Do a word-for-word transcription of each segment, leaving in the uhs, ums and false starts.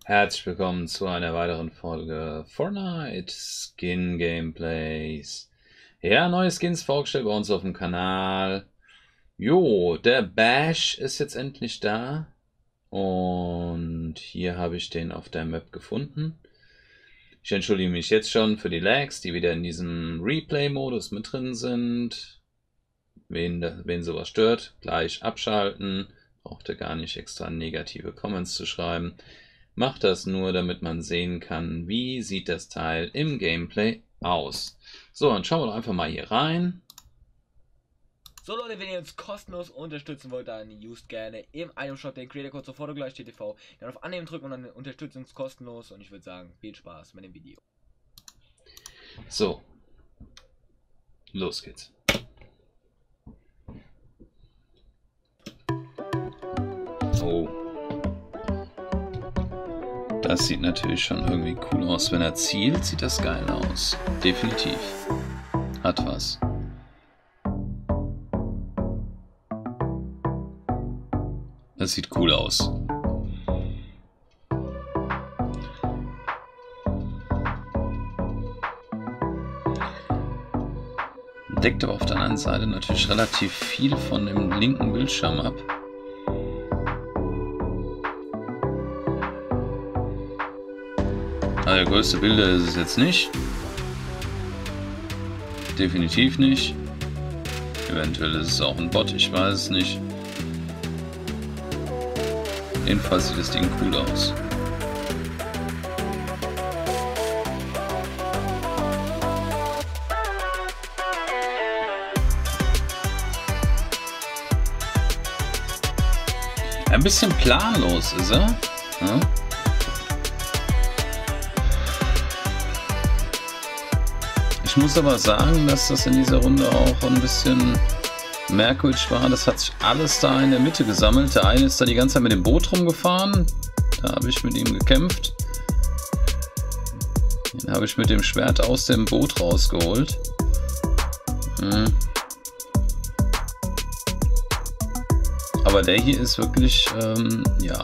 Herzlich willkommen zu einer weiteren Folge Fortnite Skin Gameplays. Ja, neue Skins vorgestellt bei uns auf dem Kanal. Jo, der Bash ist jetzt endlich da. Und hier habe ich den auf der Map gefunden. Ich entschuldige mich jetzt schon für die Lags, die wieder in diesem Replay-Modus mit drin sind. Wen, wen sowas stört, gleich abschalten. Braucht ihr gar nicht extra negative Comments zu schreiben. Macht das nur, damit man sehen kann, wie sieht das Teil im Gameplay aus. So, dann schauen wir doch einfach mal hier rein. So Leute, wenn ihr uns kostenlos unterstützen wollt, dann used gerne im Itemshop den Creator Code sofort gleich T V. Dann auf Annehmen drücken und dann unterstützen uns kostenlos. Und ich würde sagen, viel Spaß mit dem Video. So, los geht's. Oh. Das sieht natürlich schon irgendwie cool aus. Wenn er zielt, sieht das geil aus. Definitiv. Hat was. Das sieht cool aus. Deckt aber auf der anderen Seite natürlich relativ viel von dem linken Bildschirm ab. Der größte Bilder ist es jetzt nicht. Definitiv nicht. Eventuell ist es auch ein Bot, ich weiß es nicht. Jedenfalls sieht das Ding cool aus. Ein bisschen planlos ist er. Ja? Ich muss aber sagen, dass das in dieser Runde auch ein bisschen merkwürdig war. Das hat sich alles da in der Mitte gesammelt. Der eine ist da die ganze Zeit mit dem Boot rumgefahren. Da habe ich mit ihm gekämpft. Den habe ich mit dem Schwert aus dem Boot rausgeholt. Hm. Aber der hier ist wirklich, ähm, ja...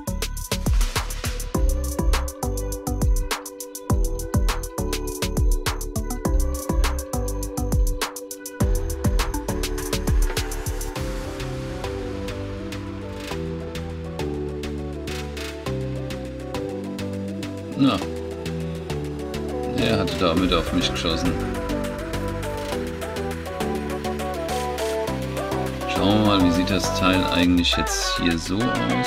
Na, er hatte damit auf mich geschossen. Schauen wir mal, wie sieht das Teil eigentlich jetzt hier so aus.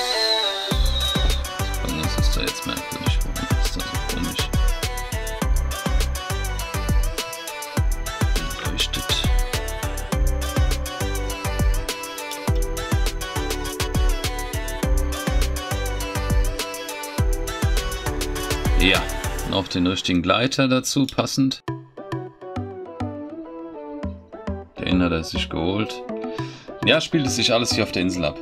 Was ist da jetzt merkwürdig? Warum ist das so komisch? Leuchtet. Ja, noch den richtigen Gleiter dazu passend. Den hat er sich geholt. Ja, spielt es sich alles hier auf der Insel ab.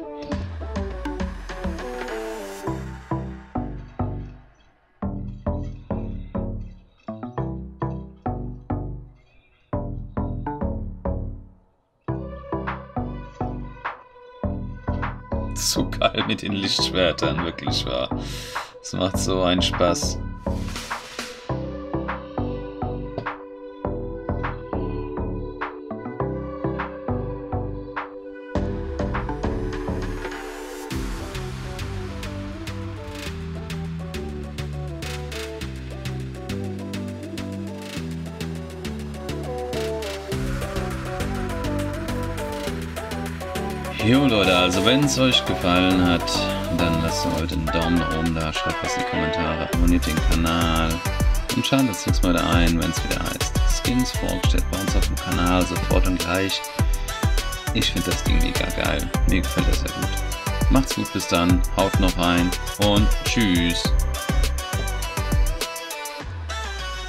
So geil mit den Lichtschwertern, wirklich wahr. Das macht so einen Spaß. Jo Leute, also wenn es euch gefallen hat, dann lasst mir heute einen Daumen nach oben da, schreibt was in die Kommentare, abonniert den Kanal und schaut das nächste Mal da ein, wenn es wieder heißt Skins vorgestellt bei uns auf dem Kanal, sofort und gleich. Ich finde das Ding mega geil, mir gefällt das sehr gut. Macht's gut, bis dann, haut noch rein und tschüss.